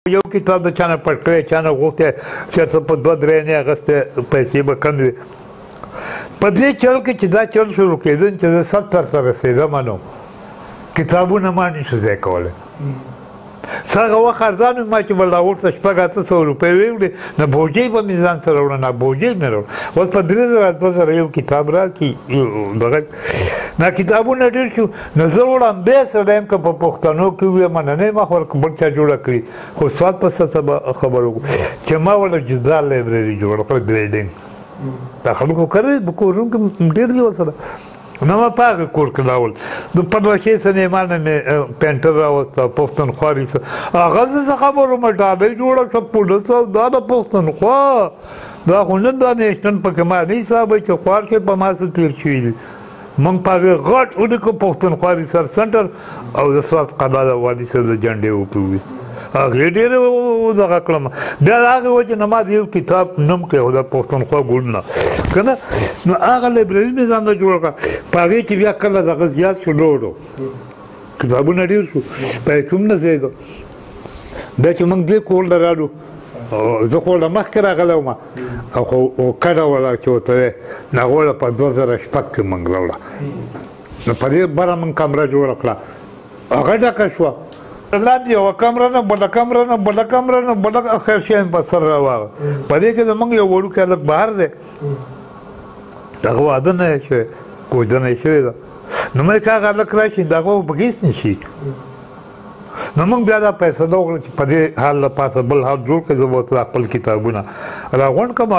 یو کتاب د چانه پټ کړی چانه غوښتی چېرته په دوه درې نه اخیستې پیسې به کم وي په دې چل کې چې دا چل شروع کېدل چې زه 70 ته رسېدم نو کتابونه ما نشو ځای کولی څه هغه وخت ارزان ما چې به لاهور ته 800 روپۍ ویوړې نه بوجۍ به مې ځان سره وړه نه بوجۍ مې راوړه اوس په 3000 یو کتاب راکړي دغه دا کتابونه ډېر شو نو زه وړم بیا سړی یم که په پښتنو کې ووایم نننۍ ما خو بل چا جوړه کړي خو سواد په سطحه به خبر وکړو چې ما ورله جدا لایبرري جوړه کړه ګریډینګ دا خلکو کړی په کورونو کې ډېر دي ورسره نو ما په هغه کور کې لاول نو په 200 سنیمانه مې پینټر راوسته پښتونخوا هغه زه خبر وم ډالۍ جوړه کړه پولیسو دا د پښتونخوا دا خو نه دا نیشنل پکې ما نه حساب چې خوار شي په ما څه تېر شوي دي موږ په هغې غټ ولیکو پښتونخوا ریسرچ سنټر او د سوات قباله والي صاحب د جنډې وپویست هغې ډېرې دغه کړم بیا د هغې وجې نه ما د یو کتاب نوم کړی د پښتونخوا ګوندونه که نه نو هغه لایبرري مې ځان ته جوړه کړه په هغې چې بیا کله دغه زیات شو لوډ کتابونه ډېر شو پیسې هم نه ځایږه بیا چې موږ دې کور له راډو زه خو له مخکې راغلی وم خو کډه وله چې ورته وی نو هغه وله په 2006 کې موږ راوړه نو په دې بره موږ کمره جوړه کړه هغه ډکه شوه لاندې یوه کمره نه بله کمره نه بله کمره نه بله خیر شیان په سر راواغه په دې کې زموږ یو وړوکی هلک بهر دی دغه واده نه یې شوی کوژدنه یې شوې ده نو مې که هغه هلک راشي د هغه به هېڅ نه شي نو موږ بیا دا فیصله وکړه چې په دې حال له پاسه بل حال جوړ کړئ زه به ورته خپل کتابونه راغونډ کړم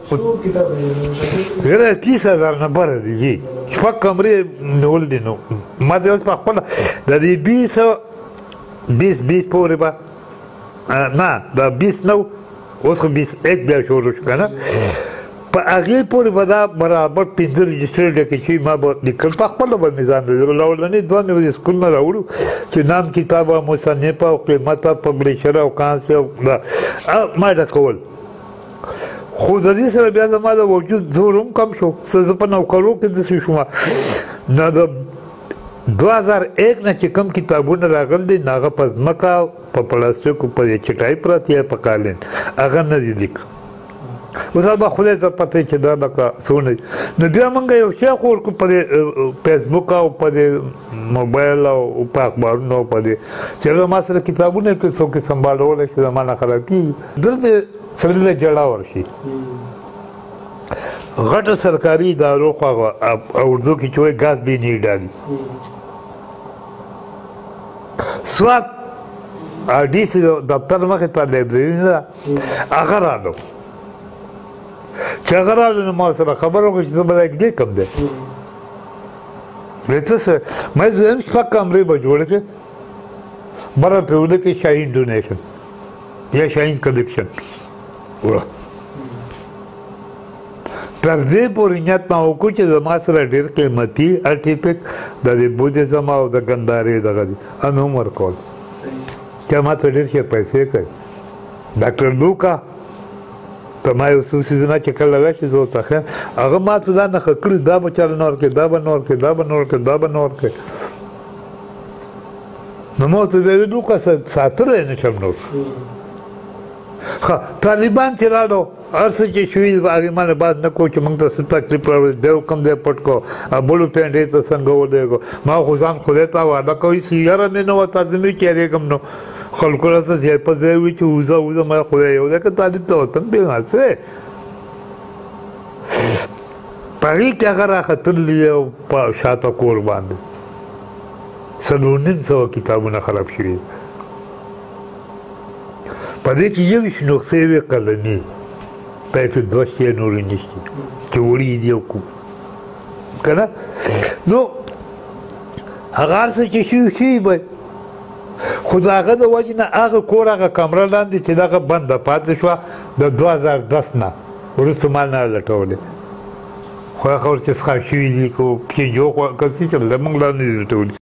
هغه یاره 30,000 نه بره دي جي 6 کمرې نیول دي نو ما دې اوس په خپله د دې 20 پورې به نه دا 20 نه اوس خو 21 بیا شروع شو که نه په هغې پورې به دا برابر 5 رجسټر ډکې شوي ما به لیکل په خپله به مې ځان له لومړني دوه مې د سکول نه راوړو چې نام کتاب او مصنف او قیمت او پبلیشر او کانس او دا ما ډکول خو د دې سره بیا زما د وجود زور هم کم شو څه زه په نوکرو کې داسې شوم نو د 2001 نه چې کوم کتابونه راغل دي نو هغه په ځمکه په پلاستیکو په چټای پرتې په قالین هغه نه دي لیک اوس به خدای ته پته چې دا لکه څونه نو بیا موږ یو شی خو ورکړو په دې فیسبوک او په دې موبایل او په اخبارونو او په دې چې هغه ما سره کتابونه کې څوک سنبالولی شي زما نه خراب کېږي دلته سړي له جړا ورشي غټه سرکاري ادارو خو اردو کې چې وایي ګاز بې نہیں ډالي سوات ډي سي دفتر مخې ته لایبرري نه ده هغه راغلو چې هغه راغلو نو ما سره خبره وکړه چې زه به دا ږدې کم دی وایي ته څه ما زه هم 6 کمرې به جوړې کړې بره پرې ولیکې شاهین ډونیشن یا شاهین کلیکشن تر دې پورې نیت ما وکړو چې زما سره ډېر قیمتي ارټیفیکټ د دې بودیزم او د ګندارې دغه دي هم هم ورکول چې ما ته ډېر ښې پیسې کوي ډاکټر لوکا ته ما یو څو څیزونه چې کله راشي زه ورته ښیم هغه ما ته دا نښه کړي دا به چاله نه ورکوې دا به نه ورکوې دا به نه ورکوې دا به نه ورکوې نو ما ورته ویل لوکا ساتلی نه شم نور طالبان چې راغلو هر څه چې شوي هغې ما نه باد نه کوو چې موږ ته څه تکلیف راوړي دی کوم دی پټ کړو بلو پینډې ته څنګه ولېږو ما خو ځان خدای ته وعده کوي چې یاره مې نه وته زمې چېرېږم نو خلکو راته ځای په ځای وي چې وزه وزه ما خدای یو دی که طالب ته وطن بېغاسې په هغې کې هغه راختلي او په شاته کور باندې 4.5 کتابونه خراب شوي په دې کې 21 نسخې وې قلمي پاتې 2 شیان نورې نشته چې وړي دي او کوم که نه نو هغه هر څه چې شوي به خو د هغه د وجې نه هغه کور هغه کمره لاندې چې دغه بنده پاتې شوه د 2010 نه وروسته ما نه لټولې خو هغه ورته څښا شوي دي که پښې جوخ که څه چې موږ لا نه دي لټولي